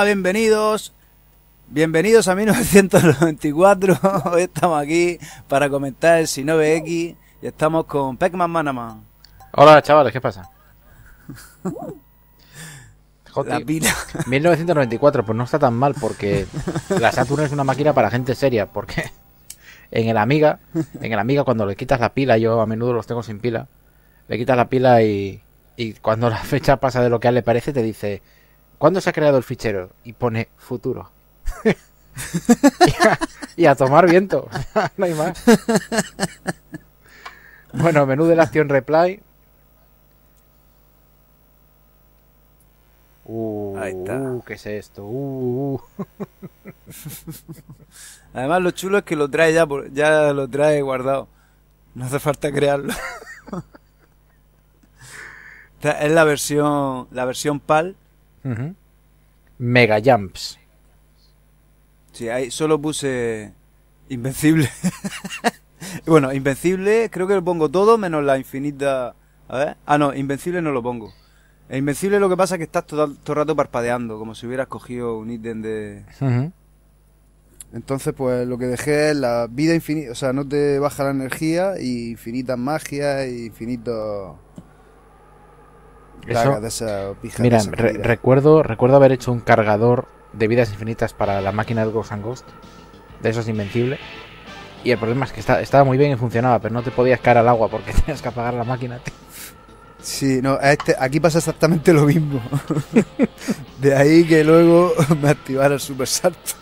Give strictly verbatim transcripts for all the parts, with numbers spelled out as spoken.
Hola, bienvenidos. Bienvenidos a mil novecientos noventa y cuatro. Hoy estamos aquí para comentar el Xenoverse X y estamos con Pac-Man Manaman. Hola, chavales, ¿qué pasa? La pila. mil novecientos noventa y cuatro, pues no está tan mal porque la Saturn es una máquina para gente seria, porque en el Amiga, en el Amiga cuando le quitas la pila, yo a menudo los tengo sin pila, le quitas la pila y, y cuando la fecha pasa de lo que a él le parece te dice ¿cuándo se ha creado el fichero? Y pone futuro. y, a, y a tomar viento, no hay más. Bueno, menú de la acción reply. Uh, Ahí está. uh, ¿qué es esto? Uh, uh. Además, lo chulo es que lo trae ya, por, ya lo trae guardado. No hace falta crearlo. Es la versión, la versión PAL. Uh-huh. Mega Jumps. Sí, ahí solo puse Invencible. Bueno, Invencible creo que lo pongo todo menos la infinita. A ver. Ah, no, Invencible no lo pongo. El Invencible lo que pasa es que estás todo, todo el rato parpadeando, como si hubieras cogido un ítem de... Uh-huh. Entonces, pues lo que dejé es la vida infinita, o sea, no te baja la energía y infinitas magias y infinitos... Eso, de esa pija. mira, de esa re recuerdo, recuerdo haber hecho un cargador de vidas infinitas para la máquina del Ghost and Ghost, de esos Invencible. Y el problema es que está, estaba muy bien y funcionaba, pero no te podías caer al agua porque tenías que apagar la máquina, tío. Sí, no, este, aquí pasa exactamente lo mismo. De ahí que luego me activara el super salto.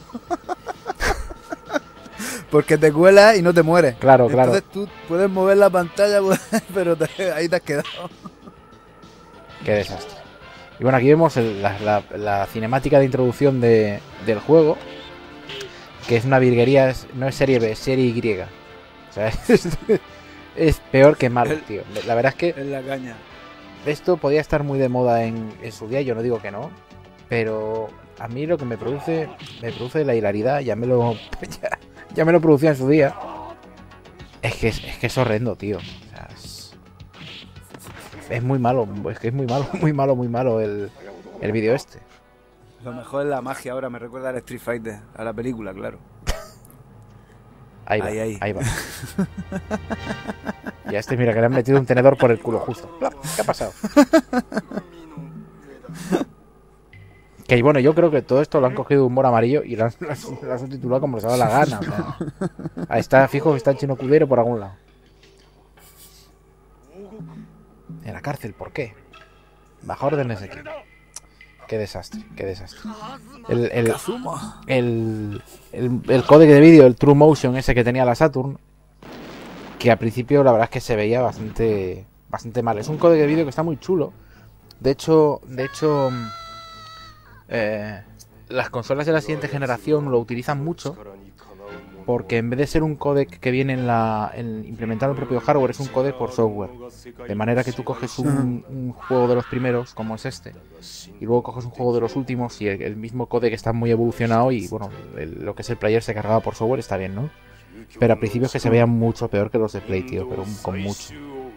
Porque te cuelas y no te mueres. Claro, claro. Entonces tú puedes mover la pantalla, pero te, ahí te has quedado. Qué desastre. Y bueno, aquí vemos el, la, la, la cinemática de introducción de, del juego, que es una virguería, es, no es serie B, es serie Y. O sea, es, es peor que malo, tío. La verdad es que... Es la caña. Esto podía estar muy de moda en, en su día, yo no digo que no, pero a mí lo que me produce, me produce la hilaridad, ya me lo ya, ya me lo producía en su día, es que es, es que es horrendo, tío. O sea, es, es muy malo, es que es muy malo, muy malo, muy malo el, el vídeo este. Lo mejor es la magia ahora, me recuerda al Street Fighter, a la película, claro. Ahí va, ahí, ahí. ahí va. Y a este, mira, que le han metido un tenedor por el culo justo. ¿Qué ha pasado? Que bueno, yo creo que todo esto lo han cogido de humor amarillo y lo han, lo han subtitulado como les ha dado la gana. O sea, ahí está, fijo que está el Chino Cudero por algún lado. En la cárcel, ¿por qué? Baja órdenes aquí. Qué desastre, qué desastre. El, el, el, el, el códec de vídeo, el True Motion ese que tenía la Saturn, que al principio la verdad es que se veía bastante bastante mal. Es un códec de vídeo que está muy chulo. De hecho, de hecho eh, las consolas de la siguiente generación lo utilizan mucho, porque en vez de ser un códec que viene en la en, implementado en el propio hardware, es un códec por software. De manera que tú coges un, un juego de los primeros, como es este, y luego coges un juego de los últimos y el, el mismo códec está muy evolucionado y bueno, el, lo que es el player se cargaba por software, está bien, ¿no? Pero al principio es que se veía mucho peor que los de Play, tío, pero con mucho.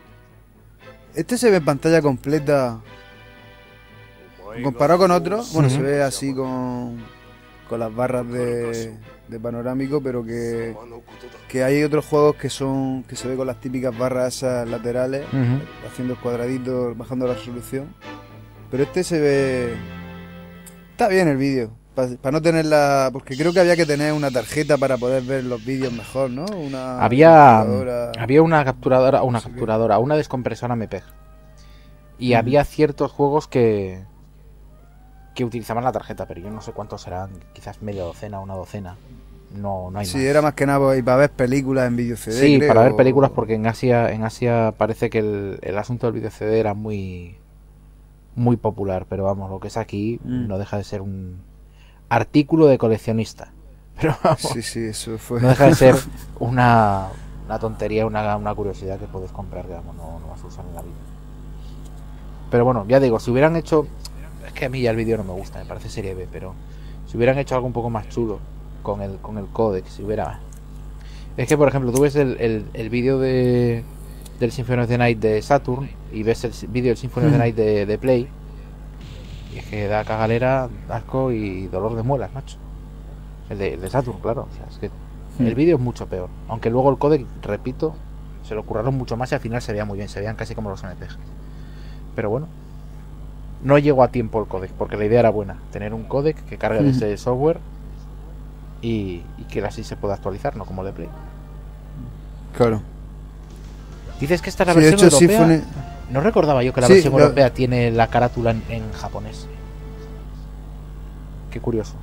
Este se ve en pantalla completa comparado con otros. Bueno, uh-huh. Se ve así con, con las barras de, de panorámico, pero que, que hay otros juegos que son que se ve con las típicas barras esas laterales, uh-huh. Haciendo cuadraditos, bajando la resolución. Pero este se ve... Está bien el vídeo. Para pa no tenerla, porque creo que había que tener una tarjeta para poder ver los vídeos mejor, ¿no? Una había había una capturadora, una no sé capturadora, qué. Una descompresora M P E G. Y mm. había ciertos juegos que que utilizaban la tarjeta, pero yo no sé cuántos serán, quizás media docena, una docena. No, no hay sí, más. Era más que nada para ver películas en vídeo C D. Sí, creo, para ver o... películas, porque en Asia, en Asia parece que el, el asunto del vídeo C D era muy muy popular, pero vamos, lo que es aquí mm. no deja de ser un artículo de coleccionista. Pero vamos, sí, sí, eso fue. No deja de ser una, una tontería, una, una curiosidad que puedes comprar, que vamos, no, no vas a usar en la vida. Pero bueno, ya digo, si hubieran hecho... Es que a mí ya el vídeo no me gusta, me parece serie B, pero si hubieran hecho algo un poco más chulo con el, con el códec, si hubiera... Es que, por ejemplo, tú ves el, el, el vídeo de del Symphony of the Night de Saturn y ves el vídeo del Symphony of the Night de, de Play Y es que da cagalera, asco y dolor de muelas, macho. El de, el de Saturn, claro. O sea, es que mm. el vídeo es mucho peor. Aunque luego el codec, repito, se lo curraron mucho más y al final se veía muy bien. Se veían casi como los M P G. Pero bueno, no llegó a tiempo el codec, porque la idea era buena. Tener un codec que cargue mm. desde el software y, y que así se pueda actualizar, no como el de Play. Claro. Dices que esta es la sí, versión hecho, europea. Sí, fue... No recordaba yo que la sí, versión lo... europea tiene la carátula en, en japonés. Qué curioso.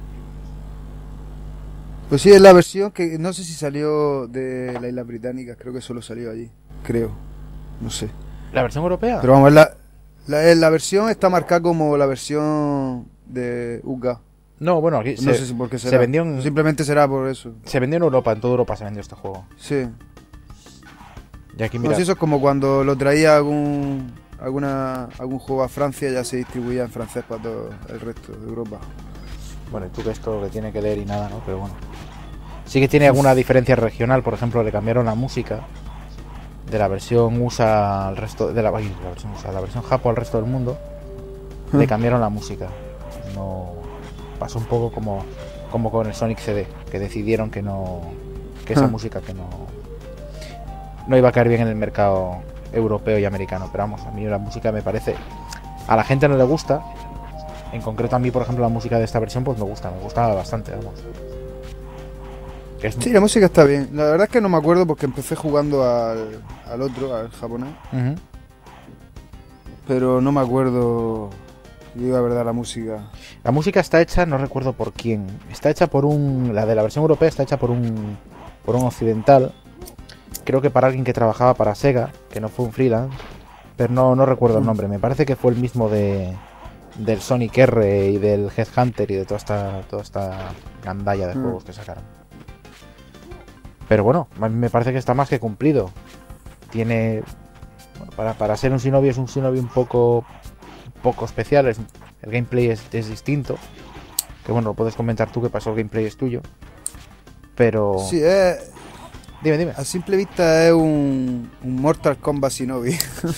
Pues sí, es la versión que no sé si salió de la isla británica, creo que solo salió allí, creo, no sé. ¿La versión europea? Pero vamos, la, la, la versión está marcada como la versión de U K. No, bueno, aquí no se, sé si por qué será. Se vendió en, simplemente será por eso. Se vendió en Europa, en toda Europa se vendió este juego. Sí. Y aquí mira. No, si eso es como cuando lo traía algún alguna algún juego a Francia, ya se distribuía en francés para todo el resto de Europa. Bueno, y tú que esto que tiene que leer y nada, ¿no? Pero bueno. Sí que tiene alguna diferencia regional, por ejemplo, le cambiaron la música de la versión U S A al resto de la, ay, la versión U S A, la versión Japo al resto del mundo. Le cambiaron la música. No pasó un poco como como con el Sonic C D, que decidieron que no que esa música que no no iba a caer bien en el mercado europeo y americano, pero vamos, a mí la música me parece, a la gente no le gusta, en concreto a mí, por ejemplo, la música de esta versión pues me gusta, me gustaba bastante, vamos. Es... Sí, la música está bien, la verdad es que no me acuerdo porque empecé jugando al, al otro, al japonés, uh-huh. pero no me acuerdo, digo la verdad, la música. La música está hecha, no recuerdo por quién, está hecha por un, la de la versión europea está hecha por un, por un occidental. Creo que para alguien que trabajaba para Sega, que no fue un freelance, pero no, no recuerdo el nombre. Me parece que fue el mismo de del Sonic R y del Headhunter y de toda esta toda esta gandalla de juegos que sacaron. Pero bueno, a mí me parece que está más que cumplido. Tiene, bueno, para, para ser un Shinobi es un Shinobi un poco un poco especial. Es, el gameplay es, es distinto. Que bueno, lo puedes comentar tú, que pasó el gameplay es tuyo. Pero sí, eh... Dime, dime. A simple vista es un, un Mortal Kombat Shinobi.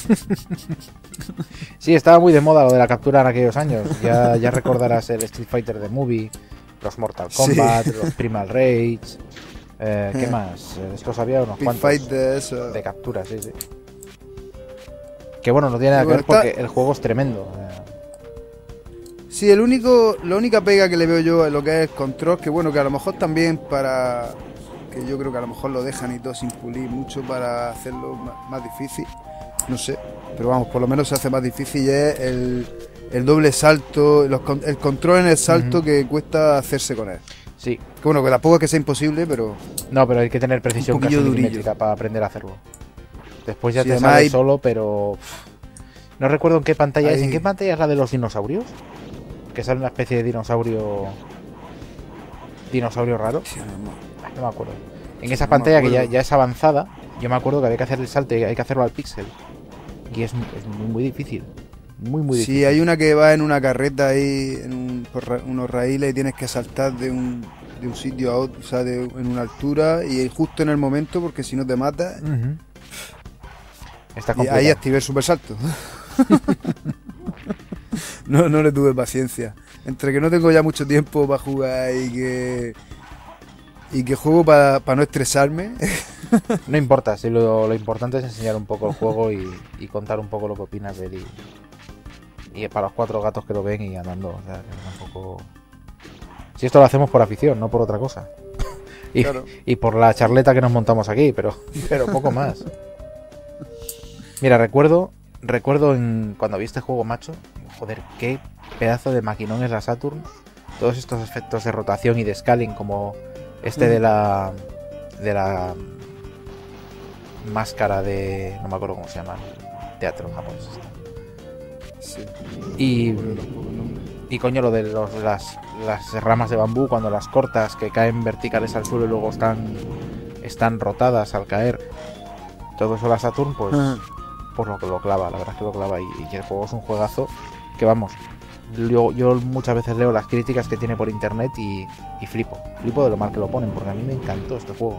Sí, estaba muy de moda lo de la captura en aquellos años. Ya, ya recordarás el Street Fighter The Movie, los Mortal Kombat, sí. Los Primal Rage. Eh, ¿Qué más? Estos había unos Pit cuantos Fight de, eso. de captura, sí, sí. Que bueno, no tiene nada que ver porque el juego es tremendo. Sí, el único, la única pega que le veo yo a lo que es el control, que bueno, que a lo mejor también para... que yo creo que a lo mejor lo dejan y todo sin pulir mucho para hacerlo más, más difícil, no sé, pero vamos, por lo menos se hace más difícil y es el, el doble salto, los, el control en el salto uh-huh. que cuesta hacerse con él. Sí. Que bueno, que tampoco es que sea imposible, pero... No, pero hay que tener precisión casi milimétrica para aprender a hacerlo. Después ya sí, te sale hay... solo, pero... No recuerdo en qué pantalla hay... es. ¿En qué pantalla es la de los dinosaurios? Que sale una especie de dinosaurio... Dinosaurio raro. Sí, no. No me acuerdo. En esa no pantalla que ya, ya es avanzada, yo me acuerdo que había que hacer el salto y hay que hacerlo al píxel. Y es, es muy, muy difícil. Muy, muy difícil. Sí, hay una que va en una carreta ahí, en un, por ra, unos raíles y tienes que saltar de un, de un sitio a otro, o sea, de, en una altura y justo en el momento, porque si no te matas. Uh-huh. Está y ahí activé el super salto. no, no le tuve paciencia. Entre que no tengo ya mucho tiempo para jugar y que... Y que juego para pa no estresarme. No importa, si lo, lo importante es enseñar un poco el juego y, y contar un poco lo que opinas de él. Y, y para los cuatro gatos que lo ven y andando. O sea, que tampoco... Si esto lo hacemos por afición, no por otra cosa. Y, claro. Y por la charleta que nos montamos aquí, pero, pero poco más. Mira, recuerdo recuerdo en cuando vi este juego, macho. Joder, qué pedazo de maquinón es la Saturn. Todos estos efectos de rotación y de scaling como... Este de la de la máscara de... no me acuerdo cómo se llama, teatro japonés. Sí. Y, y coño, lo de los, las, las ramas de bambú, cuando las cortas, que caen verticales al suelo y luego están, están rotadas al caer. Todo eso la Saturn, pues, uh-huh. pues lo que lo clava, la verdad es que lo clava. Y, y el juego es un juegazo que, vamos... Yo, yo muchas veces leo las críticas que tiene por internet y, y flipo. Flipo de lo mal que lo ponen, porque a mí me encantó este juego.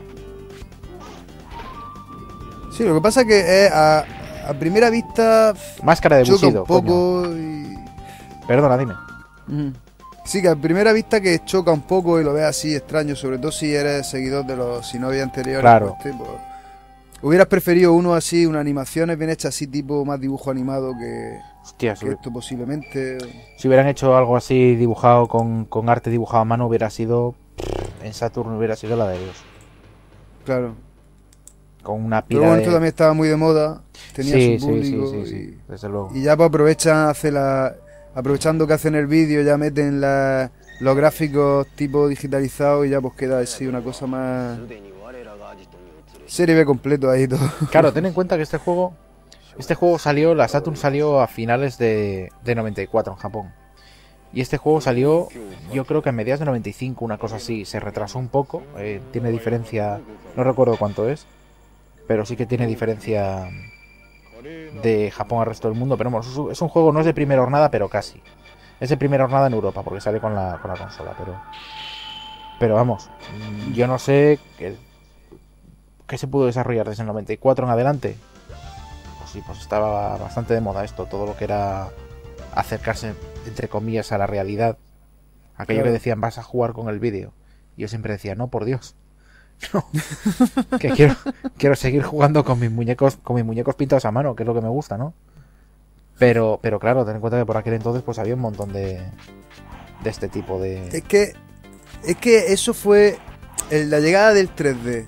Sí, lo que pasa es que eh, a, a primera vista... Máscara de Bushido, un poco y... Perdona, dime. Mm. Sí, que a primera vista que choca un poco y lo ves así extraño, sobre todo si eres seguidor de los Shinobi anteriores. Claro. Pues, tipo, ¿hubieras preferido uno así, una animación bien hecha así, tipo más dibujo animado que, Hostia, que si, esto posiblemente? si hubieran hecho algo así dibujado con, con arte dibujado a mano, hubiera sido... En Saturn hubiera sido la de Dios. Claro. Con una Pero pila bueno, de... esto también estaba muy de moda, tenía sí, su sí, público sí, sí, sí, y, desde luego. y ya pues aprovechan, hace la, aprovechando que hacen el vídeo, ya meten la, los gráficos tipo digitalizados y ya pues queda así una cosa más... Serie B completo ahí todo. Claro, ten en cuenta que este juego... Este juego salió, la Saturn salió a finales de, de noventa y cuatro en Japón. Y este juego salió, yo creo que a mediados de noventa y cinco, una cosa así. Se retrasó un poco, eh, tiene diferencia, no recuerdo cuánto es, pero sí que tiene diferencia de Japón al resto del mundo. Pero bueno, es un juego, no es de primera jornada, pero casi. Es de primera jornada en Europa, porque sale con la, con la consola, pero... Pero vamos, yo no sé qué, qué se pudo desarrollar desde el noventa y cuatro en adelante. Pues sí, pues estaba bastante de moda esto, todo lo que era acercarse, entre comillas, a la realidad. Aquello Claro. que decían, vas a jugar con el vídeo. Yo siempre decía, no, por Dios. No. Que quiero, quiero seguir jugando con mis muñecos, con mis muñecos pintados a mano, que es lo que me gusta, ¿no? Pero, pero claro, ten en cuenta que por aquel entonces pues había un montón de, de este tipo de... Es que, es que eso fue el- la llegada del tres D.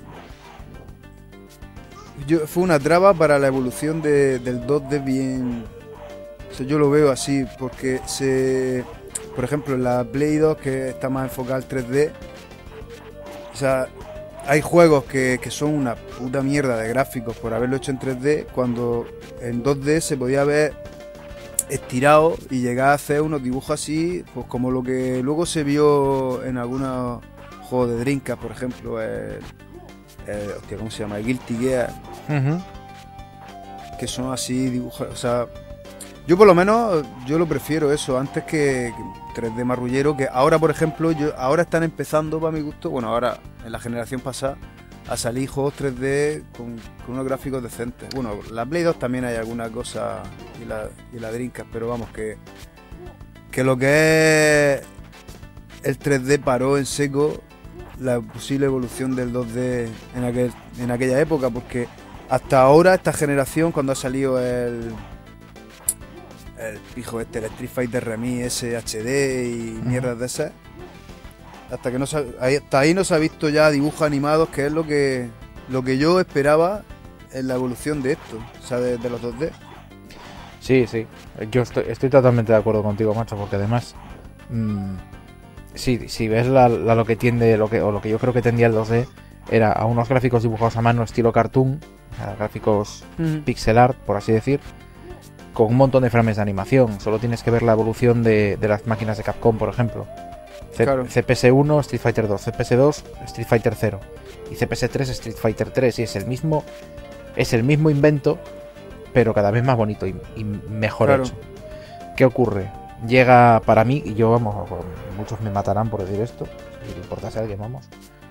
Yo, fue una traba para la evolución de- del dos D bien... O sea, yo lo veo así, porque se... Por ejemplo, en la Play dos, que está más enfocada al tres D, o sea, hay juegos que, que son una puta mierda de gráficos por haberlo hecho en tres D, cuando en dos D se podía ver estirado y llegar a hacer unos dibujos así, pues como lo que luego se vio en algunos juegos de Dreamcast, por ejemplo, el, el- hostia, ¿cómo se llama? El Guilty Gear, Ujú. que son así dibujos, o sea, yo por lo menos yo lo prefiero eso antes que, que tres D marrullero, que ahora por ejemplo, yo ahora están empezando para mi gusto, bueno, ahora en la generación pasada a salir juegos tres D con, con unos gráficos decentes. Bueno, la Play dos también hay alguna cosa y la, y la Dreamcast, pero vamos, que, que lo que es el tres D paró en seco la posible evolución del dos D en, aquel, en aquella época, porque hasta ahora, esta generación, cuando ha salido el, el pijo este, el Street Fighter Remix ese H D y mierdas de esas, hasta que no se, ahí- hasta ahí no se ha visto ya dibujos animados, que es lo que lo que yo esperaba en la evolución de esto, o sea, de, de los dos D. Sí, sí. Yo estoy, estoy totalmente de acuerdo contigo, macho, porque además... mmm, si, si ves la, la- lo que tiende, lo que, o lo que yo creo que tendía el dos D, era a unos gráficos dibujados a mano estilo cartoon, o sea, gráficos pixel art, por así decir, con un montón de frames de animación. Solo tienes que ver la evolución de, de las máquinas de Capcom, por ejemplo. C- Claro. C P S uno, Street Fighter dos, C P S dos, Street Fighter cero y C P S tres, Street Fighter tres, y es el mismo es el mismo invento, pero cada vez más bonito y, y mejor Claro. hecho. ¿Qué ocurre? Llega para mí, y yo, vamos, muchos me matarán por decir esto, si le importase a alguien, vamos.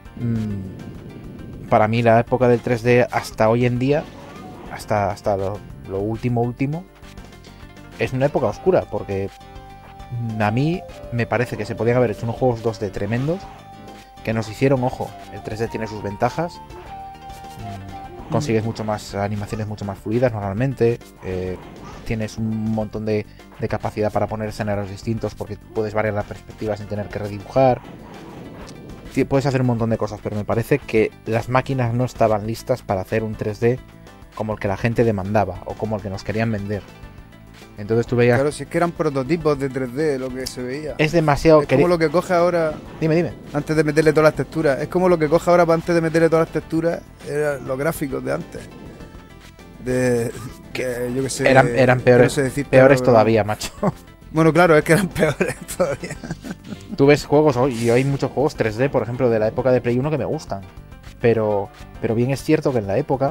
Mm, para mí la época del tres D hasta hoy en día, hasta, hasta lo, lo último último, es una época oscura, porque mm, a mí me parece que se podían haber hecho unos juegos dos D tremendos, que nos hicieron, ojo, el tres D tiene sus ventajas, mm, consigues mucho más animaciones mucho más fluidas normalmente, eh, tienes un montón de, de capacidad para poner escenarios distintos porque puedes variar la perspectiva sin tener que redibujar. Ti- Puedes hacer un montón de cosas, pero me parece que las máquinas no estaban listas para hacer un tres D como el que la gente demandaba o como el que nos querían vender. Entonces tú veías... Claro, si es que eran prototipos de tres D lo que se veía. Es demasiado... Es como queri- lo que coge ahora Dime, dime. antes de meterle todas las texturas. Es como lo que coge ahora para antes de meterle todas las texturas, eran los gráficos de antes. De, que yo que sé. Eran, eran que peores, no sé decirte peores ahora, pero- todavía, macho. Bueno, claro, es que eran peores todavía. Tú ves juegos hoy, y hay muchos juegos tres D, por ejemplo, de la época de Play uno que me gustan. Pero, pero bien es cierto que en la época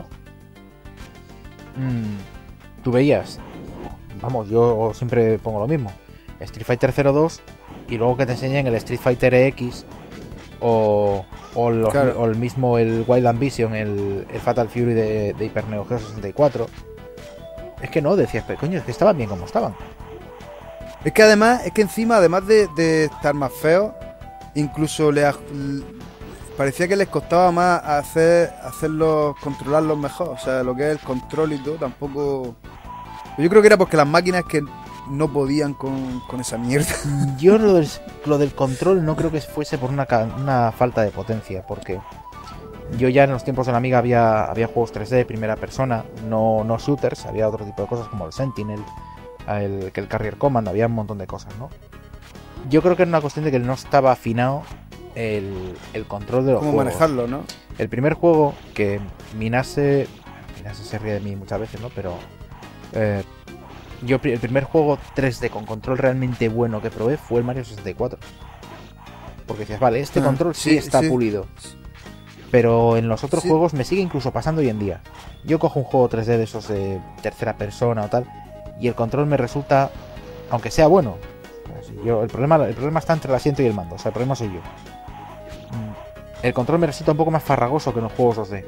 mmm, tú veías, vamos, yo siempre pongo lo mismo, Street Fighter cero dos y luego que te enseñan el Street Fighter X o, o, los- Claro. o el mismo el Wild Ambition, el, el Fatal Fury de, de Hyper Neo Geo sesenta y cuatro. Es que no, decías, pero coño, es que estaban bien como estaban. Es que además, es que encima, además de, de estar más feos, incluso le parecía que les costaba más hacer hacerlos, controlarlos mejor. O sea, lo que es el control y todo, tampoco... Yo creo que era porque las máquinas que no podían con, con esa mierda. Yo lo del, lo del control no creo que fuese por una, una falta de potencia, porque yo ya en los tiempos de la Amiga había, había juegos tres D de primera persona, no, no shooters, había otro tipo de cosas como el Sentinel, el, el Carrier Command, había un montón de cosas, ¿no? Yo creo que era una cuestión de que no estaba afinado el, el control de los ¿Cómo juegos. manejarlo, no? El primer juego que Minase... Minase se ríe de mí muchas veces, ¿no? Pero... Eh, yo el primer juego tres D con control realmente bueno que probé fue el Mario sesenta y cuatro. Porque decías, vale, este ah, control sí, sí está sí. pulido. Pero en los otros sí. juegos me sigue incluso pasando hoy en día. Yo cojo un juego tres D de esos de tercera persona o tal, y el control me resulta, aunque sea bueno, yo, el, problema, el problema está entre el asiento y el mando, o sea, el problema soy yo. El control me resulta un poco más farragoso que en los juegos dos D.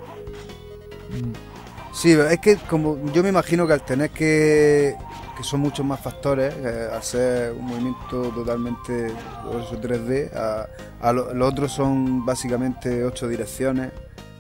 Sí, es que como yo me imagino que al tener que... que son muchos más factores, eh, hacer un movimiento totalmente tres D, a, a lo, los otros son básicamente ocho direcciones.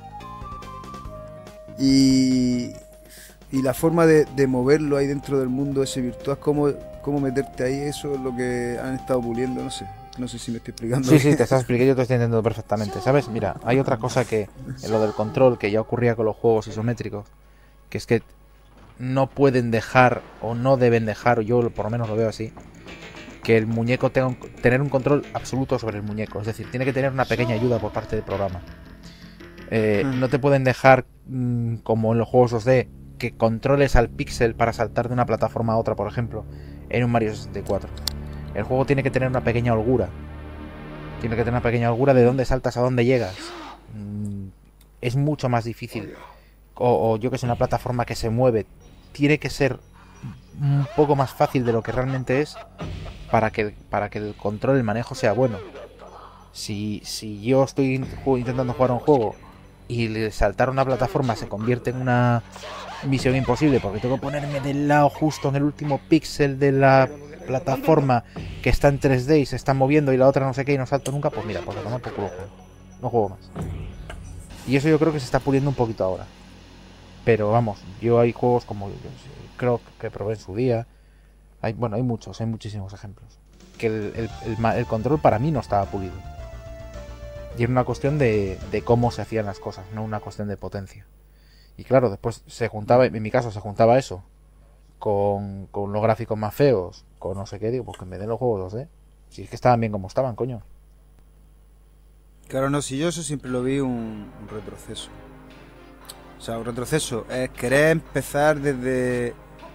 Y, y la forma de, de moverlo ahí dentro del mundo ese virtual, cómo, cómo meterte ahí, eso es lo que han estado puliendo, no sé. No sé si me estoy explicando. Sí, sí, te estás explicando, yo te estoy entendiendo perfectamente. ¿Sabes? Mira, hay otra cosa que en lo del control que ya ocurría con los juegos isométricos, que es que no pueden dejar o no deben dejar, o yo por lo menos lo veo así, que el muñeco tenga un, tener un control absoluto sobre el muñeco. Es decir, tiene que tener una pequeña ayuda por parte del programa. Eh, mm. No te pueden dejar, mmm, como en los juegos dos D, que controles al píxel para saltar de una plataforma a otra, por ejemplo, en un Mario sesenta y cuatro. El juego tiene que tener una pequeña holgura. Tiene que tener una pequeña holgura de dónde saltas a dónde llegas. Mm, es mucho más difícil. O, o yo que sé, una plataforma que se mueve. Tiene que ser un poco más fácil de lo que realmente es para que, para que el control, el manejo sea bueno. Si, si yo estoy intentando jugar un juego y saltar una plataforma se convierte en una misión imposible porque tengo que ponerme del lado justo en el último píxel de la plataforma que está en tres D y se está moviendo y la otra no sé qué y no salto nunca, pues mira, pues a tomar por culo juego. No juego más. Y eso yo creo que se está puliendo un poquito ahora. Pero vamos, yo hay juegos como yo creo que probé en su día. Hay, bueno, hay muchos, hay muchísimos ejemplos. Que el, el, el, el control para mí no estaba pulido. Y era una cuestión de, de cómo se hacían las cosas, no una cuestión de potencia. Y claro, después se juntaba, en mi caso se juntaba eso con, con los gráficos más feos, con no sé qué, digo, pues que me den los juegos dos D. Si es que estaban bien como estaban, coño. Claro, no, si yo eso siempre lo vi un, un retroceso. O sea, un retroceso es querer empezar desde...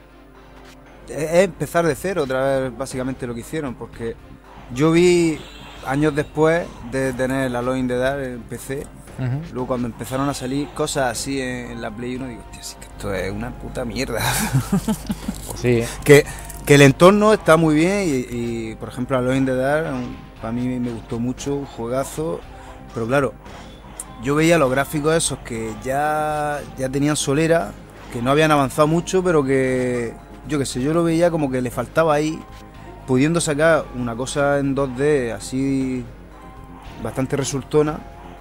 Es empezar de cero otra vez, básicamente lo que hicieron, porque yo vi años después de tener la Alone in the Dark en P C, uh-huh. Luego cuando empezaron a salir cosas así en, en la Play uno, digo, hostia, sí que esto es una puta mierda. Pues sí, ¿eh? que, que el entorno está muy bien y, y por ejemplo, Alone in the Dark, para mí me gustó mucho, un juegazo, pero claro, yo veía los gráficos esos que ya, ya tenían solera, que no habían avanzado mucho, pero que, yo qué sé, yo lo veía como que le faltaba ahí, pudiendo sacar una cosa en dos D así bastante resultona.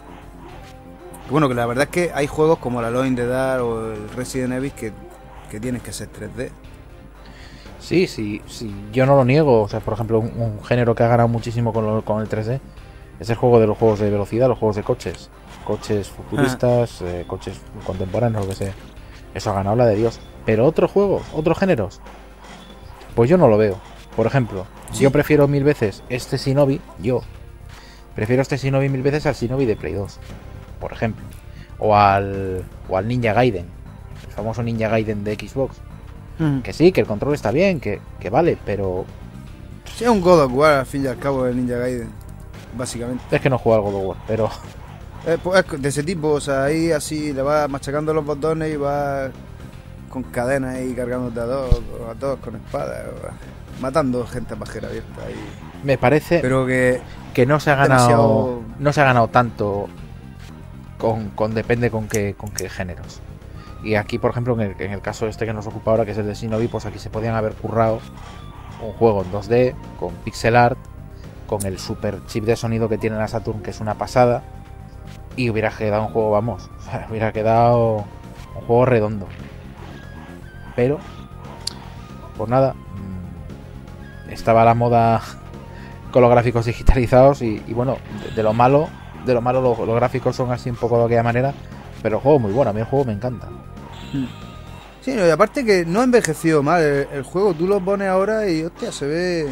Bueno, que la verdad es que hay juegos como la Alone in the Dark o el Resident Evil que, que tienes que ser tres D. Sí, sí, sí, yo no lo niego. O sea, por ejemplo, un, un género que ha ganado muchísimo con, lo, con el tres D es el juego de los juegos de velocidad, los juegos de coches. Coches futuristas, ah. eh, coches contemporáneos, lo que sea. Eso ha ganado la de Dios. Pero otros juegos, otros géneros, pues yo no lo veo. Por ejemplo, ¿sí? Yo prefiero mil veces este Shinobi, yo prefiero este Shinobi mil veces al Shinobi de Play dos, por ejemplo. O al, o al Ninja Gaiden, el famoso Ninja Gaiden de Xbox. Mm. Que sí, que el control está bien, que, que vale, pero... Sí, es un God of War al fin y al cabo el Ninja Gaiden, básicamente. Es que no juego al God of War, pero... Eh, pues es de ese tipo, o sea, ahí así le vas machacando los botones y vas con cadenas ahí cargándote a todos, a todos con espadas, matando gente a pajera abierta ahí. Me parece pero que, que no se ha ganado demasiado... no se ha ganado tanto con, con depende con qué con qué géneros. Y aquí, por ejemplo, en el, en el caso este que nos ocupa ahora, que es el de Shinobi, pues aquí se podían haber currado un juego en dos D, con pixel art, con el super chip de sonido que tiene la Saturn, que es una pasada, y hubiera quedado un juego, vamos, hubiera quedado un juego redondo. Pero, pues nada, estaba la moda con los gráficos digitalizados y, y bueno, de, de lo malo, de lo malo los, los gráficos son así un poco de aquella manera, pero el juego es muy bueno, a mí el juego me encanta. Sí, no, y aparte que no ha envejecido mal el, el juego, tú lo pones ahora y hostia, se ve...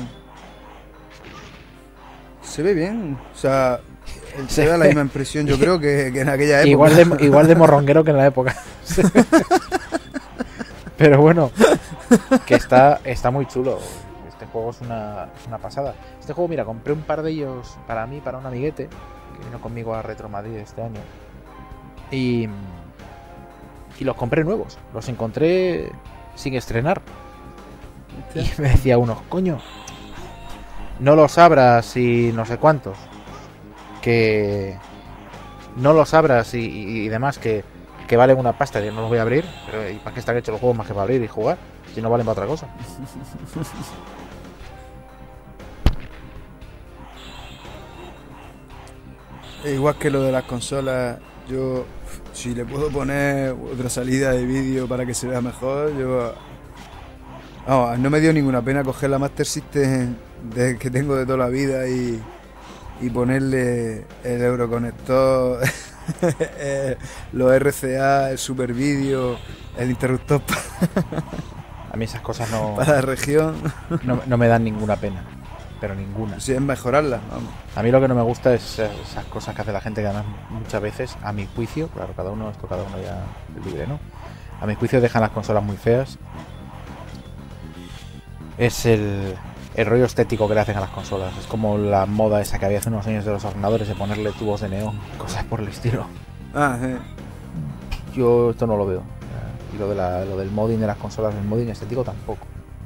Se ve bien, o sea, se da la misma impresión yo creo que, que en aquella época. Igual de, igual de morronguero que en la época. Pero bueno, que está, está muy chulo. Este juego es una, es una pasada. Este juego, mira, compré un par de ellos para mí, para un amiguete, que vino conmigo a Retro Madrid este año. Y, y los compré nuevos. Los encontré sin estrenar. Y me decía uno, coño, no los abras y no sé cuántos. Que no los abras y, y, y demás, que, que valen una pasta. Yo no los voy a abrir. Pero ¿y para qué están hechos los juegos más que para abrir y jugar? Si no valen para otra cosa. Igual que lo de las consolas, yo si le puedo poner otra salida de vídeo para que se vea mejor, yo... Vamos, no me dio ninguna pena coger la Master System de, que tengo de toda la vida y, y ponerle el Euroconector, los R C A, el Super Video, el interruptor a mí esas cosas no, para la región. No, no me dan ninguna pena, pero ninguna. Sí, es mejorarla, vamos. A mí lo que no me gusta es esas cosas que hace la gente que además muchas veces, a mi juicio, claro, cada uno, esto cada uno ya es libre, ¿no? A mi juicio dejan las consolas muy feas. Es el, el rollo estético que le hacen a las consolas. Es como la moda esa que había hace unos años de los ordenadores de ponerle tubos de neón, cosas por el estilo. Ah, sí. Yo esto no lo veo. Y lo, de la, lo del modding de las consolas, el modding estético tampoco.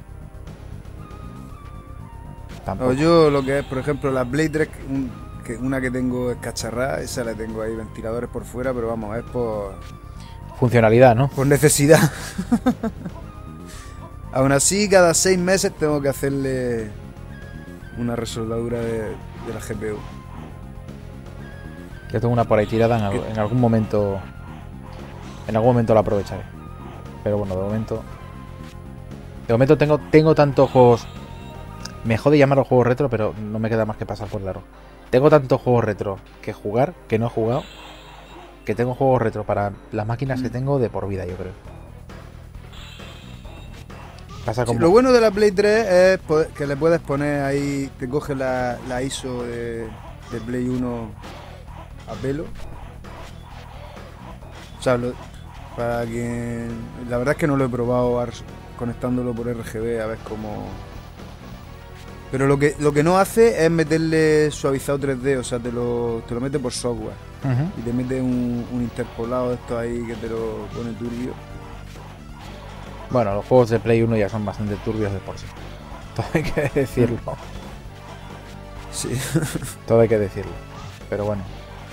Tampoco. O yo lo que es, por ejemplo, la Blade tres, un, que una que tengo es cacharrada, esa la tengo ahí, ventiladores por fuera, pero vamos, es por... Funcionalidad, ¿no? Por necesidad. Aún así, cada seis meses tengo que hacerle una resoldadura de, de la G P U. Yo tengo una por ahí tirada, en, al, en algún momento... En algún momento la aprovecharé. Pero bueno, de momento... De momento tengo, tengo tantos juegos... Me jode llamarlos juegos retro, pero no me queda más que pasar por el aro. Tengo tantos juegos retro que jugar, que no he jugado, que tengo juegos retro para las máquinas que tengo de por vida, yo creo. Pasa como... Sí, lo bueno de la Play tres es poder, que le puedes poner ahí, te coge la, la I S O de, de Play uno a pelo. O sea, lo, para quien... La verdad es que no lo he probado conectándolo por R G B a ver cómo... Pero lo que lo que no hace es meterle suavizado tres D, o sea, te lo, te lo mete por software. Uh-huh. Y te mete un, un interpolado de esto ahí que te lo pone turbio. Bueno, los juegos de Play uno ya son bastante turbios de por sí. Todo hay que decirlo. Sí. Todo hay que decirlo. Pero bueno.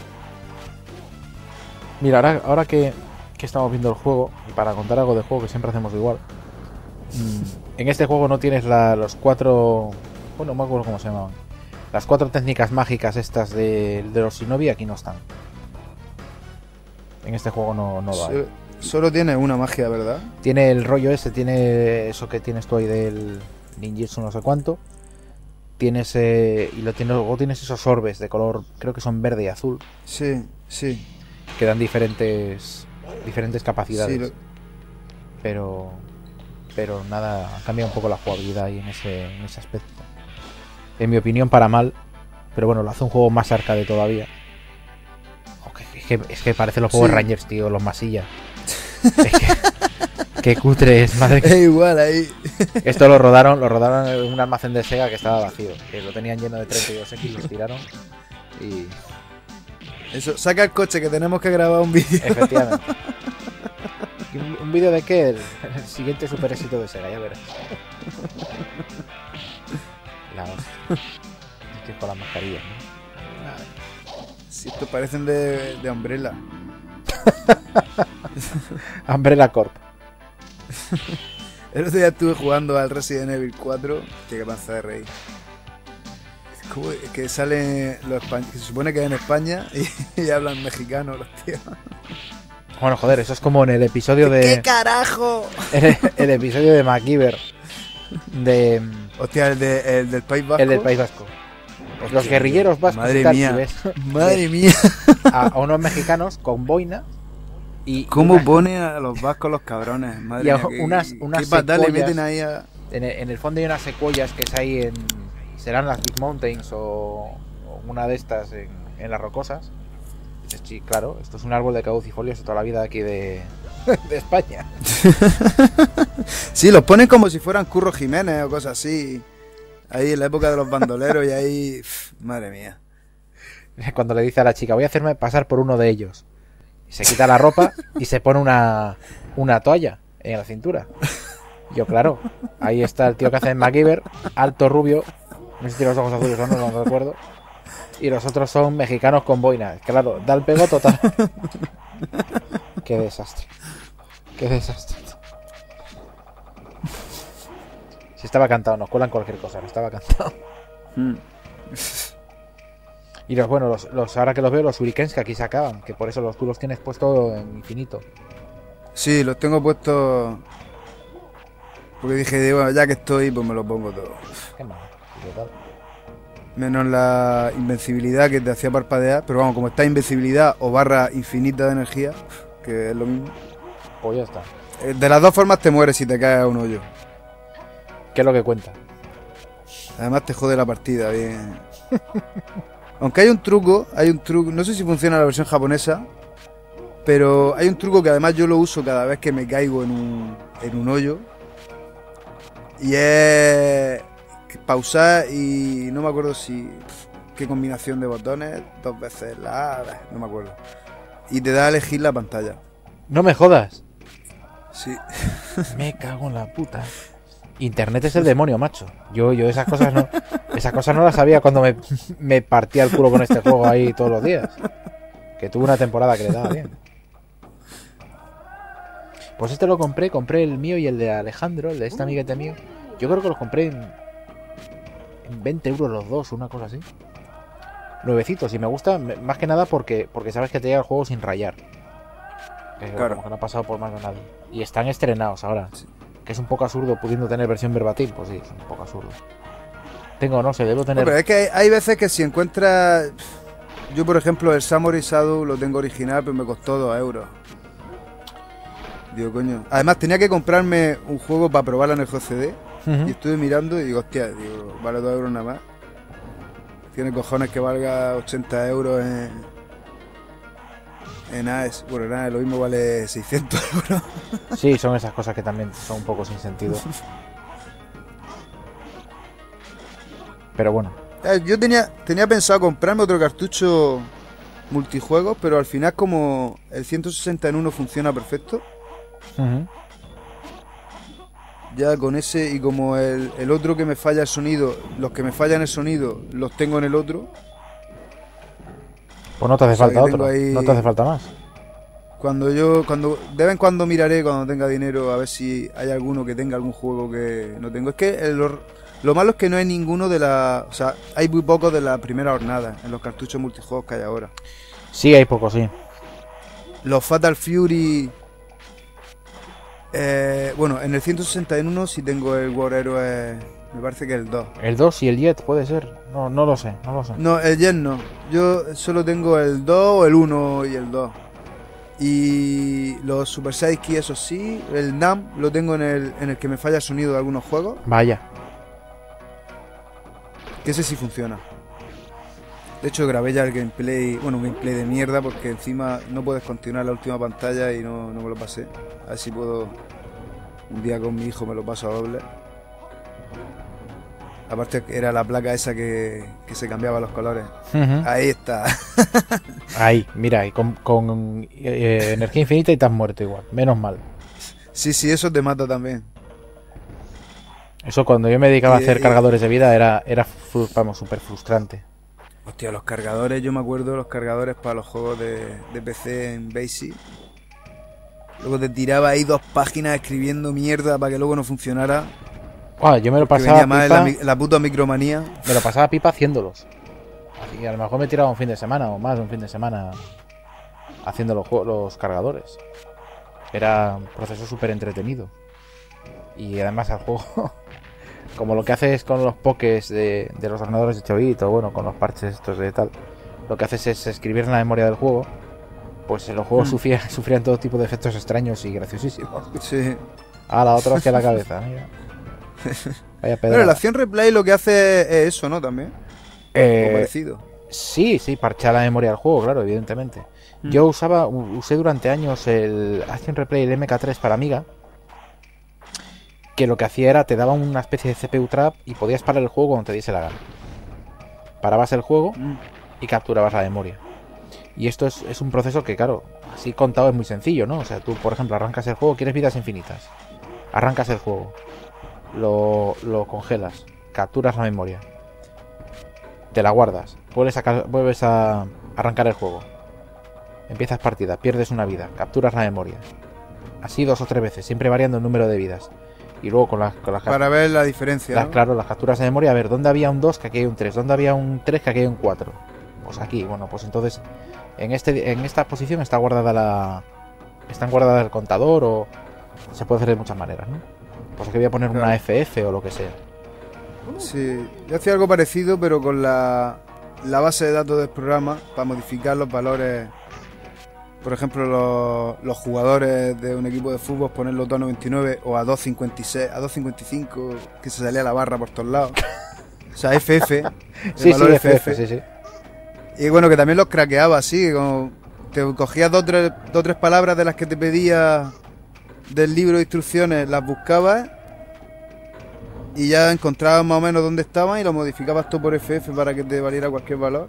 Mira, ahora, ahora que, que estamos viendo el juego, y para contar algo de juego que siempre hacemos igual, en este juego no tienes la, los cuatro... Bueno, no me acuerdo cómo se llamaban. Las cuatro técnicas mágicas estas de, de los Shinobi aquí no están. En este juego no, no lo hay. Solo tiene una magia, ¿verdad? Tiene el rollo ese, tiene eso que tienes tú ahí del ninjutsu no sé cuánto. Tienes eh, y lo tienes, luego tienes esos orbes de color, creo que son verde y azul. Sí, sí. Que dan diferentes diferentes capacidades. Sí, lo... Pero pero nada, cambia un poco la jugabilidad ahí en ese en ese aspecto. En mi opinión para mal, pero bueno, lo hace un juego más arcade todavía. Es que, es que parecen los juegos sí. Rangers, tío, los masillas. Es que, qué cutre es, madre. Es igual ahí. Esto lo rodaron, lo rodaron en un almacén de Sega que estaba vacío, que lo tenían lleno de treinta y dos equis, los tiraron y... Eso, saca el coche que tenemos que grabar un vídeo. Efectivamente. ¿Un, un vídeo de qué? El, el siguiente super éxito de Sega, ya verás. La hostia. Estoy con las mascarillas, ¿no? Si estos parecen de, de Umbrella. Umbrella Corp. El otro día estuve jugando al Resident Evil cuatro, que qué panza de reír. ¿Cómo? Que salen los españoles, que se supone que es en España y, y hablan mexicano los tíos. Bueno, joder, eso es como en el episodio de... ¿Qué carajo? El, el episodio de MacGyver. De... Hostia, el, de, el del País Vasco. El del País Vasco. Hostia, los guerrilleros vascos. Madre tal, mía. si ves, Madre ves mía. A, a unos mexicanos con boina. Y, ¿Cómo una, pone a los vascos los cabrones? Madre y a mía, qué, unas, unas qué patada le secuoyas, meten ahí a... En el, en el fondo hay unas secuoyas que es ahí en... Serán las Big Mountains o, o una de estas en, en las rocosas. Sí, claro, esto es un árbol de caducifolios de toda la vida aquí de, de España. Sí, los ponen como si fueran Curro Jiménez o cosas así. Ahí en la época de los bandoleros y ahí... Pff, madre mía. Cuando le dice a la chica, voy a hacerme pasar por uno de ellos. Y se quita la ropa y se pone una, una toalla en la cintura. Yo, claro, ahí está el tío que hace en MacGyver, alto, rubio, no sé si tiene los ojos azules o no, no lo recuerdo. Y los otros son mexicanos con boina. Claro, da el pego total. Qué desastre. Qué desastre. Si estaba cantado, nos cuelan cualquier cosa, no estaba cantado. Mm. Y los, bueno, los, los ahora que los veo, los shurikens que aquí se acaban, que por eso los tú los tienes puesto en infinito. Sí, los tengo puestos... Porque dije, bueno, ya que estoy, pues me los pongo todos. Qué mal, total. Menos la invencibilidad que te hacía parpadear, pero vamos, como está invencibilidad o barra infinita de energía, que es lo mismo. Pues ya está. De las dos formas te mueres si te caes a un hoyo. ¿Qué es lo que cuenta? Además te jode la partida, bien. Aunque hay un truco, hay un truco, no sé si funciona la versión japonesa, pero hay un truco que además yo lo uso cada vez que me caigo en un, en un hoyo. Y es pausar y no me acuerdo si qué combinación de botones, dos veces la A, no me acuerdo. Y te da a elegir la pantalla. No me jodas. Sí. Me cago en la puta. Internet es el demonio, macho. Yo, yo esas cosas no, esas cosas no las sabía cuando me, me partía el culo con este juego ahí todos los días. Que tuve una temporada que le daba bien. Pues este lo compré, compré el mío y el de Alejandro, el de este amiguete mío. Yo creo que los compré en, en veinte euros los dos, una cosa así. Nuevecitos, y me gusta más que nada porque, porque sabes que te llega el juego sin rayar. Eh, Claro. Como que no ha pasado por más de nadie. Y están estrenados ahora. Sí. Que es un poco absurdo pudiendo tener versión verbatim, pues sí, es un poco absurdo. Tengo, no sé, debo tener... Pero es que hay, hay veces que si encuentras... Yo, por ejemplo, el Samurai Shadow lo tengo original, pero me costó dos euros. Digo, coño. Además, tenía que comprarme un juego para probarlo en el G C D. Uh-huh. Y estuve mirando y digo, hostia, digo, vale dos euros nada más. Tiene cojones que valga ochenta euros en... En A E S. Bueno, nada, lo mismo vale seiscientos euros. Sí, son esas cosas que también son un poco sin sentido. Pero bueno. Eh, Yo tenía, tenía pensado comprarme otro cartucho multijuegos, pero al final como el ciento sesenta en uno funciona perfecto, Uh-huh. ya con ese y como el, el otro que me falla el sonido, los que me fallan el sonido los tengo en el otro, Pues no te hace O sea, falta que tengo otro. ahí- No te hace falta más. cuando yo, cuando de vez en cuando miraré cuando tenga dinero a ver si hay alguno que tenga algún juego que no tengo. Es que el- lo, lo malo es que no hay ninguno de la, o sea, hay muy pocos de la primera jornada en los cartuchos multijuegos que hay ahora. Sí, hay poco, sí. Los Fatal Fury. Eh, bueno, en el ciento sesenta y uno sí tengo el War Heroes. Me parece que el dos. El dos y el Jet puede ser. No, no lo sé, no lo sé. No, el Jet no. Yo solo tengo el dos, el uno y el dos. Y los Super Sidekick, eso sí. El Nam lo tengo en el, en el que me falla el sonido de algunos juegos. Vaya. Que ese sí funciona. De hecho, grabé ya el gameplay. Bueno, un gameplay de mierda porque encima no puedes continuar la última pantalla y no, no me lo pasé. A ver si puedo. Un día con mi hijo me lo paso a doble. Aparte era la placa esa que, que se cambiaba los colores. Uh-huh. Ahí está. Ahí, mira, y con, con eh, energía infinita y te has muerto igual. Menos mal. Sí, sí, eso te mata también. Eso cuando yo me dedicaba a Y- hacer y- cargadores de vida era, era fru- vamos, súper frustrante. Hostia, los cargadores, yo me acuerdo los cargadores para los juegos de, de P C en Basic. Luego te tiraba ahí dos páginas escribiendo mierda para que luego no funcionara. Wow, yo me lo Porque pasaba venía pipa, más la, la puta micromanía. me lo pasaba pipa haciéndolos. Así que a lo mejor me tiraba un fin de semana o más de un fin de semana haciendo los, juegos- los cargadores. Era un proceso súper entretenido. Y además el juego, como lo que haces con los pokés de, de los ordenadores de ocho bits o bueno, con los parches estos de tal, lo que haces es escribir en la memoria del juego, pues los juegos Mm. sufrían, sufrían todo tipo de efectos extraños y graciosísimos. Sí. A la otra hostia a la cabeza, mira. Vaya Pero pedra. la acción replay lo que hace es eso, ¿no? También. O Eh, parecido. sí, sí, parchar la memoria del juego, claro, evidentemente. Mm. Yo usaba, u- usé durante años el Action Replay, el M K tres para Amiga, que lo que hacía era te daba una especie de C P U trap y podías parar el juego cuando te diese la gana. Parabas el juego Mm. y capturabas la memoria. Y esto es, es un proceso que, claro, así contado es muy sencillo, ¿no? O sea, tú, por ejemplo, arrancas el juego, quieres vidas infinitas. Arrancas el juego, lo, lo congelas, capturas la memoria, te la guardas, vuelves a, ca- vuelves a arrancar el juego, empiezas partida, pierdes una vida, capturas la memoria. Así dos o tres veces, siempre variando el número de vidas. Y luego con las, con las, cap- Para ver la diferencia, las- ¿no? claro, las capturas de memoria, a ver, ¿dónde había un dos? Que aquí hay un tres. ¿Dónde había un tres? Que aquí hay un cuatro. Pues aquí, bueno, pues entonces en este en esta posición está guardada la está guardada el contador o se puede hacer de muchas maneras, ¿no? Pues aquí voy a poner Claro. una F F o lo que sea. Sí, yo hacía algo parecido, pero con la, la base de datos del programa para modificar los valores. Por ejemplo, los, los jugadores de un equipo de fútbol ponerlos dos noventa y nueve o a dos cincuenta y seis, a dos cincuenta y cinco, que se salía la barra por todos lados. O sea, F F. el Sí, sí, valor F F, sí, sí. Y bueno, que también los craqueaba así, que como te cogías dos o tres, dos o tres palabras de las que te pedía del libro de instrucciones, las buscabas y ya encontrabas más o menos dónde estaban y lo modificabas todo por F F para que te valiera cualquier valor.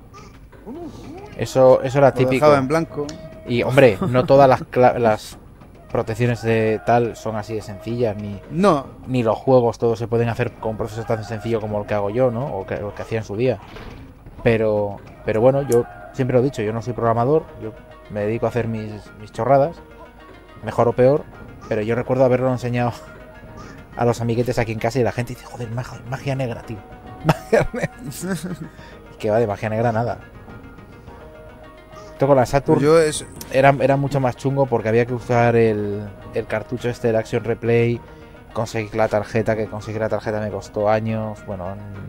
Eso eso era Lo típico. dejaba en blanco. Y hombre, no todas las cla- las protecciones de tal son así de sencillas ni No, ni los juegos todos se pueden hacer con un proceso tan sencillo como el que hago yo, ¿no? O que, o que hacía en su día. Pero, pero bueno, yo siempre lo he dicho, yo no soy programador, yo me dedico a hacer mis, mis chorradas, mejor o peor, pero yo recuerdo haberlo enseñado a los amiguetes aquí en casa y la gente dice, joder, magia, magia negra, tío. Magia negra. Que va de magia negra nada. Esto con la Saturn yo es, era, era mucho más chungo porque había que usar el, el cartucho este del Action Replay, conseguir la tarjeta, que conseguir la tarjeta me costó años, bueno,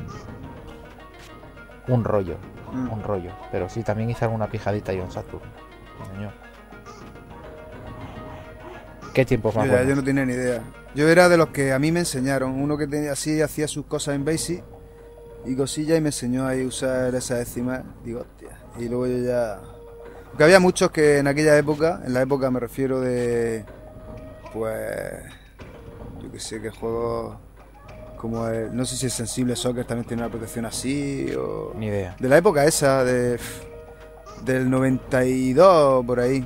un, un rollo, Mm. un rollo. Pero sí, también hice alguna pijadita yo en Saturn. Sí, señor. ¿Qué tiempos más yo, ya- buenos? yo no tenía ni idea. Yo era de los que a mí me enseñaron, uno que tenía así hacía sus cosas en Basic y cosillas y me enseñó ahí a usar esa décima. Digo, hostia. Y luego yo ya. Porque había muchos que en aquella época, en la época me refiero de. Pues. Yo que sé, que juegos como el. No sé si el Sensible Soccer también tiene una protección así o. Ni idea. De la época esa, de. Del noventa y dos por ahí.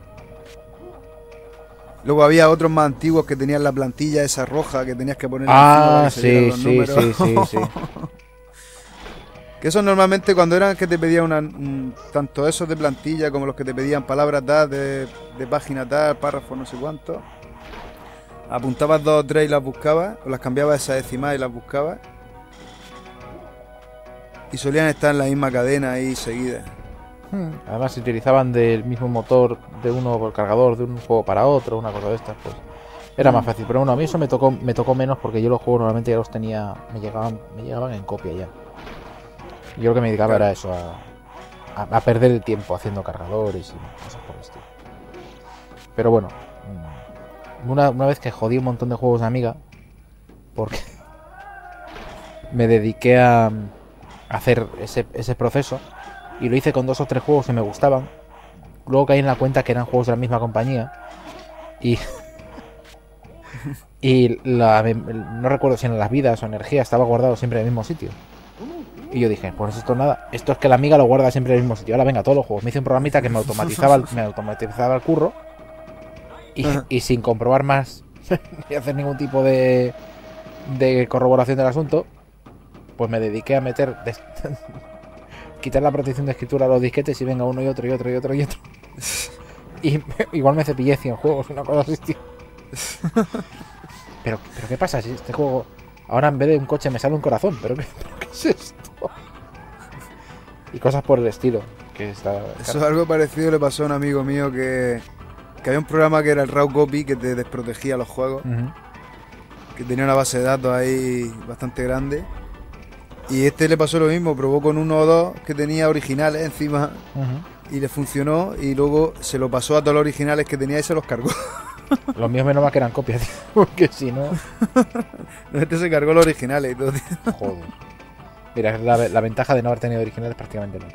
Luego había otros más antiguos que tenían la plantilla esa roja que tenías que poner Ah, encima para que se vieran sí, los sí, números. sí, sí, sí. Que esos normalmente cuando eran que te pedían una, un- tanto esos de plantilla como los que te pedían palabras tal, de, de página tal, párrafo no sé cuánto. Apuntabas dos o tres y las buscabas, o las cambiabas a esa decimal y las buscabas. Y solían estar en la misma cadena ahí seguidas. Hmm. Además, se utilizaban del mismo motor de uno por cargador, de un juego para otro, una cosa de estas, pues era Mm. más fácil. Pero bueno, a mí eso me tocó, me tocó menos porque yo los juegos normalmente ya los tenía, me llegaban, me llegaban en copia ya. Yo lo que me dedicaba Claro. era eso, a, a, a perder el tiempo haciendo cargadores y cosas por el estilo. Pero bueno, mm, una, una vez que jodí un montón de juegos de Amiga, porque me dediqué a, a hacer ese, ese proceso y lo hice con dos o tres juegos que me gustaban. Luego caí en la cuenta que eran juegos de la misma compañía y y la, no recuerdo si en las vidas o energía estaba guardado siempre en el mismo sitio. Y yo dije, pues esto nada, esto es que la Amiga lo guarda siempre en el mismo sitio. Ahora venga, todos los juegos. Me hice un programita que me automatizaba el, me automatizaba el curro y, y sin comprobar más ni hacer ningún tipo de de corroboración del asunto, pues me dediqué a meter des- quitar la protección de escritura a los disquetes y venga uno y otro y otro y otro y otro y igual me cepillé cien juegos, una cosa así, tío. Pero, pero ¿qué pasa si este juego ahora en vez de un coche me sale un corazón? ¿Pero qué, pero qué es esto? Y cosas por el estilo. Que está, Eso es algo parecido le pasó a un amigo mío que, que había un programa que era el Raw Copy que te desprotegía los juegos. Uh-huh. Que tenía una base de datos ahí bastante grande. Y este le pasó lo mismo, probó con uno o dos que tenía originales encima. Uh-huh. Y le funcionó y luego se lo pasó a todos los originales que tenía y se los cargó. Los míos menos mal que eran copias, tío, porque si no... Este se cargó los originales y todo, tío. Joder. Mira, la, la ventaja de no haber tenido originales prácticamente no.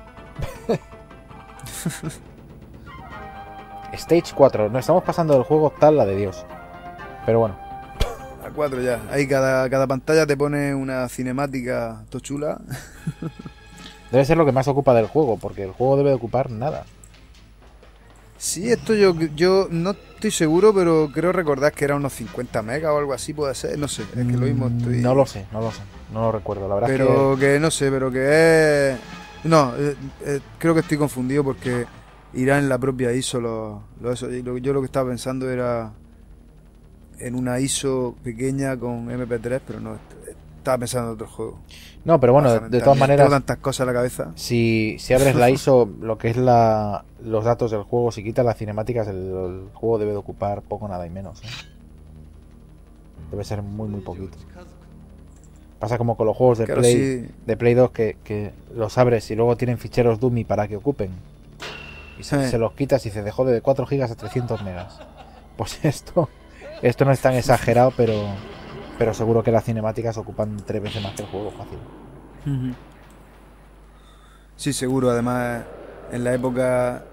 Stage cuatro. Nos estamos pasando del juego tal la de Dios. Pero bueno. A cuatro ya. Ahí cada, cada pantalla te pone una cinemática todo chula. Debe ser lo que más ocupa del juego, porque el juego debe de ocupar nada. Sí, esto yo yo no estoy seguro, pero creo recordar que era unos cincuenta megas o algo así, puede ser, no sé, es que lo mismo estoy... No lo sé, no lo sé, no lo recuerdo, la verdad. Pero es que... que no sé, pero que es... No, eh, eh, creo que estoy confundido porque irá en la propia I S O los, los eso. Y lo, yo lo que estaba pensando era en una I S O pequeña con eme pe tres, pero no, estaba pensando en otro juego. No, pero bueno, de, de todas maneras... Tengo tantas cosas en la cabeza. Si, si abres la I S O, lo que es la los datos del juego, si quitas las cinemáticas, el, el juego debe de ocupar poco, nada y menos, ¿eh? Debe ser muy, muy poquito. Pasa como con los juegos de, claro, Play, sí. de Play dos que, que los abres y luego tienen ficheros dummy para que ocupen. Y se, eh. se los quitas y se dejó de cuatro gigas a trescientos megas. Pues esto esto no es tan exagerado, pero pero seguro que las cinemáticas ocupan tres veces más que el juego fácil. Uh-huh. Sí, seguro. Además, en la época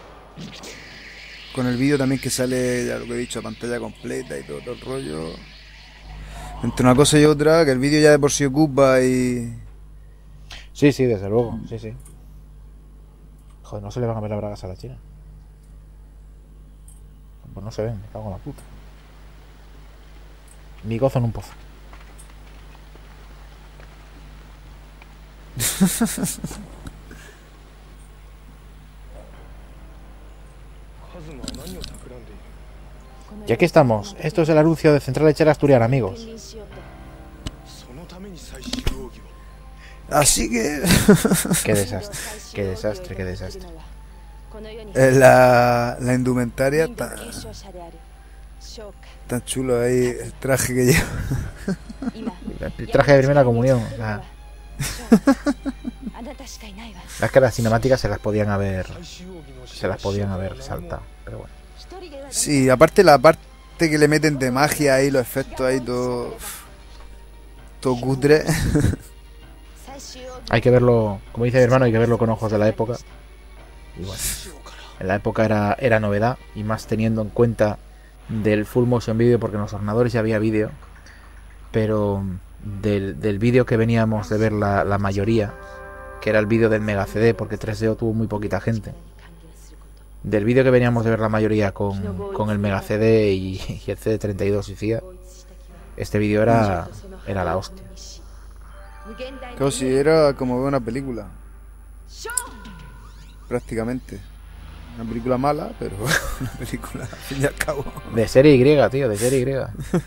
con el vídeo también que sale, ya lo que he dicho, a pantalla completa y todo, todo el rollo. Entre una cosa y otra, que el vídeo ya de por sí ocupa y... Sí, sí, desde luego, sí, sí. Joder, no se le van a ver las bragas a la China. Pues no se ven, me cago en la puta. Mi gozo en un pozo. Y aquí estamos. Esto es el anuncio de Central Lechera Asturiana, amigos. Así que... Qué desastre, qué desastre, qué desastre. La, la indumentaria está... Tan chulo ahí el traje que lleva. El traje de primera comunión. La... Es que las cinemáticas se las podían haber se las podían haber saltado, pero bueno. Sí, aparte la parte que le meten de magia ahí, los efectos ahí, todo todo cutre. Hay que verlo, como dice mi hermano, hay que verlo con ojos de la época. Y bueno, en la época era, era novedad, y más teniendo en cuenta del full motion video, porque en los ordenadores ya había vídeo, pero del, del vídeo que veníamos de ver la, la mayoría, que era el vídeo del Mega C D, porque tres D O tuvo muy poquita gente. Del vídeo que veníamos de ver la mayoría con, con el Mega C D y, y el C D treinta y dos y C I A, este vídeo era, era la hostia. Como si era como ver una película. Prácticamente. Una película mala, pero una película al fin y al cabo. De serie Y, tío, de serie Y.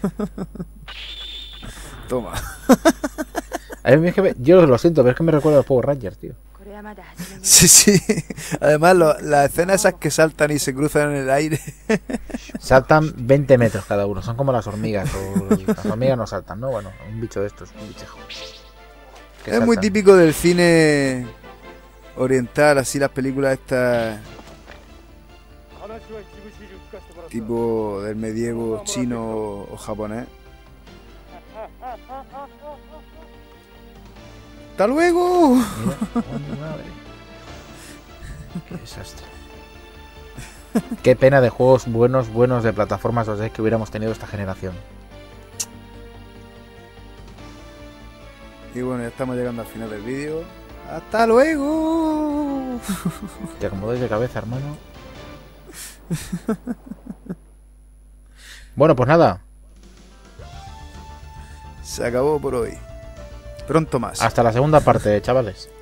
Toma. A mí es que me, yo lo siento, pero es que me recuerda a los Power Rangers, tío. Sí, sí. Además, lo, las escenas esas que saltan y se cruzan en el aire. Saltan veinte metros cada uno. Son como las hormigas. O las hormigas no saltan, ¿no? Bueno, un bicho de estos, un bichejo. Es saltan. Muy típico del cine oriental, así las películas estas... tipo del medievo chino o japonés. ¡Hasta luego! Mira, oh, mi madre. Qué desastre. Qué pena de juegos buenos, buenos de plataformas dos D que hubiéramos tenido esta generación. Y bueno, ya estamos llegando al final del vídeo. ¡Hasta luego! Te acomodáis de cabeza, hermano. Bueno, pues nada. Se acabó por hoy. Pronto más. Hasta la segunda parte, chavales.